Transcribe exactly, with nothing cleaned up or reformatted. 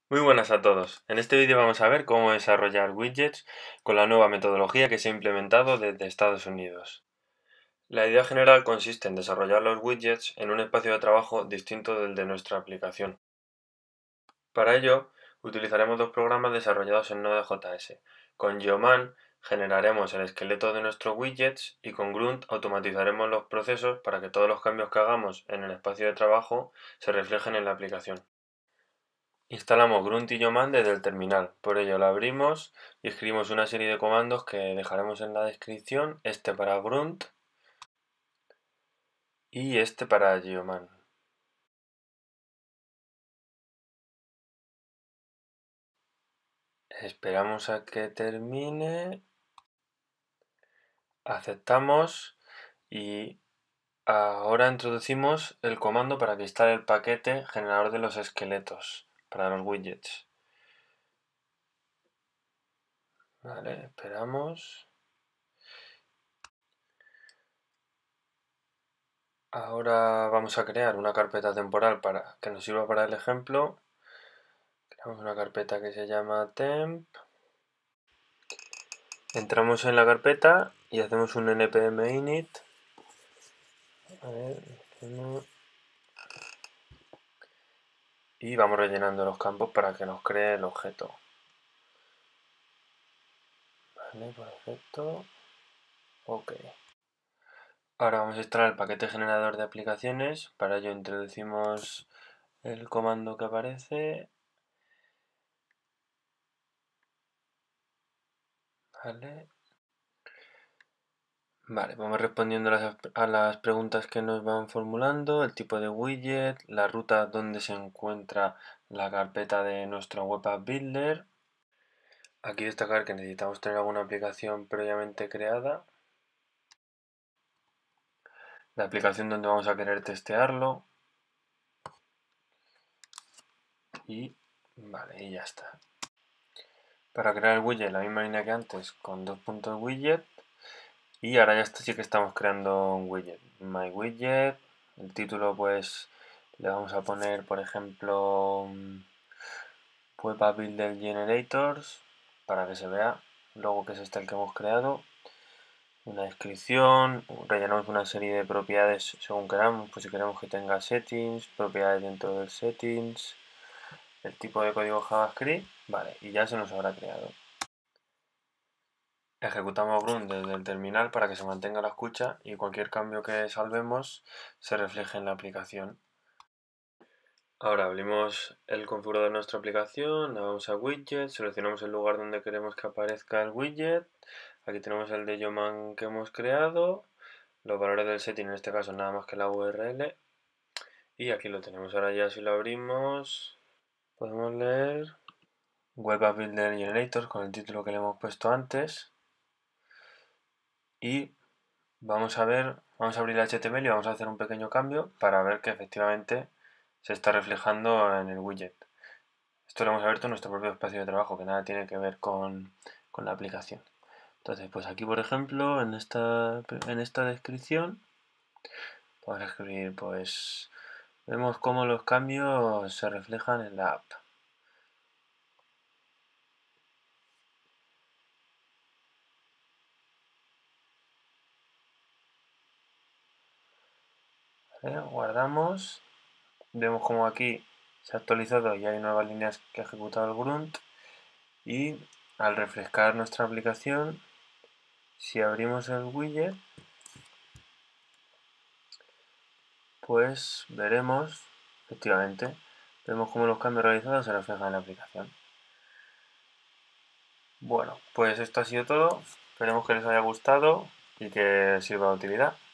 Muy buenas a todos. En este vídeo vamos a ver cómo desarrollar widgets con la nueva metodología que se ha implementado desde Estados Unidos. La idea general consiste en desarrollar los widgets en un espacio de trabajo distinto del de nuestra aplicación. Para ello, utilizaremos dos programas desarrollados en Node.js. Con Geoman generaremos el esqueleto de nuestros widgets y con Grunt automatizaremos los procesos para que todos los cambios que hagamos en el espacio de trabajo se reflejen en la aplicación. Instalamos Grunt y Yeoman desde el terminal, por ello lo abrimos y escribimos una serie de comandos que dejaremos en la descripción, este para Grunt y este para Yeoman. Esperamos a que termine, aceptamos y ahora introducimos el comando para que instale el paquete generador de los esqueletos para los widgets. Vale, esperamos. Ahora vamos a crear una carpeta temporal para que nos sirva para el ejemplo. Creamos una carpeta que se llama temp. Entramos en la carpeta y hacemos un npm init. A ver, y vamos rellenando los campos para que nos cree el objeto. Vale, perfecto. Ok. Ahora vamos a instalar el paquete generador de aplicaciones. Para ello introducimos el comando que aparece. Vale. Vale, vamos respondiendo a las, a las preguntas que nos van formulando, el tipo de widget, la ruta donde se encuentra la carpeta de nuestro web app builder. Aquí destacar que necesitamos tener alguna aplicación previamente creada, la aplicación donde vamos a querer testearlo y vale, y ya está. Para crear el widget la misma línea que antes con dos puntos widget y ahora ya está, sí que estamos creando un widget, my widget, el título pues le vamos a poner por ejemplo web app builder generators para que se vea luego que es este el que hemos creado, una descripción, rellenamos una serie de propiedades según queramos, pues si queremos que tenga settings, propiedades dentro del settings, el tipo de código JavaScript, vale, y ya se nos habrá creado. Ejecutamos Grunt desde el terminal para que se mantenga la escucha y cualquier cambio que salvemos se refleje en la aplicación. Ahora abrimos el configurador de nuestra aplicación, vamos a widget, seleccionamos el lugar donde queremos que aparezca el widget. Aquí tenemos el de Yeoman que hemos creado, los valores del setting, en este caso nada más que la U R L. Y aquí lo tenemos. Ahora ya si lo abrimos, podemos leer Web App Builder Generators con el título que le hemos puesto antes. Y vamos a ver, vamos a abrir el H T M L y vamos a hacer un pequeño cambio para ver que efectivamente se está reflejando en el widget. Esto lo hemos abierto en nuestro propio espacio de trabajo, que nada tiene que ver con, con la aplicación. Entonces, pues aquí, por ejemplo, en esta, en esta descripción, podemos escribir, pues, vemos cómo los cambios se reflejan en la app. ¿Vale? Guardamos, vemos como aquí se ha actualizado y hay nuevas líneas que ha ejecutado el Grunt. Y al refrescar nuestra aplicación, si abrimos el widget, pues veremos, efectivamente, vemos cómo los cambios realizados se reflejan en la aplicación. Bueno, pues esto ha sido todo. Esperemos que les haya gustado y que sirva de utilidad.